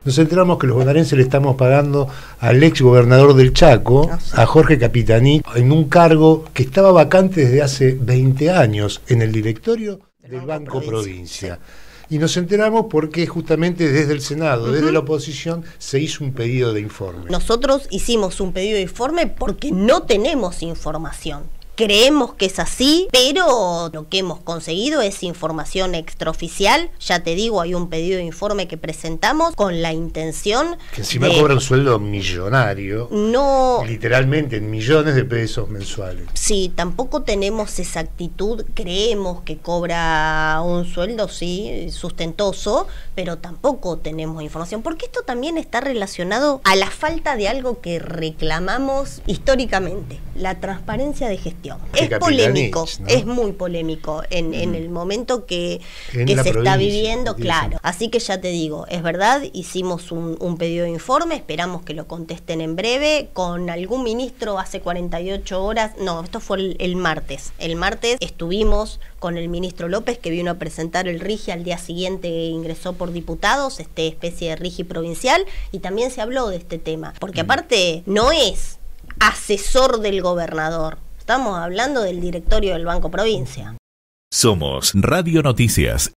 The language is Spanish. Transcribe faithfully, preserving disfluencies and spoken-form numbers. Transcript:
nos enteramos que los bonaerenses le estamos pagando al ex gobernador del Chaco, Ah, sí. a Jorge Capitaní, en un cargo que estaba vacante desde hace veinte años en el directorio del Banco Provincia. Y nos enteramos porque justamente desde el Senado, uh-huh. desde la oposición, se hizo un pedido de informe. Nosotros hicimos un pedido de informe porque no tenemos información. Creemos que es así, pero lo que hemos conseguido es información extraoficial. Ya te digo, hay un pedido de informe que presentamos con la intención que encima de... cobra un sueldo millonario, no, literalmente en millones de pesos mensuales. Sí, tampoco tenemos exactitud, creemos que cobra un sueldo, sí, sustentoso, pero tampoco tenemos información, porque esto también está relacionado a la falta de algo que reclamamos históricamente, la transparencia de gestión. Es polémico, ¿no? Es muy polémico en, mm. en el momento que, que se provincia, está viviendo, claro. Así que ya te digo, es verdad, hicimos un, un pedido de informe, esperamos que lo contesten en breve, con algún ministro hace cuarenta y ocho horas, no, esto fue el, el martes. El martes estuvimos con el ministro López, que vino a presentar el RIGI, al día siguiente ingresó por diputados, este especie de RIGI provincial, y también se habló de este tema, porque mm. aparte no es asesor del gobernador. Estamos hablando del directorio del Banco Provincia. Somos Radio Noticias.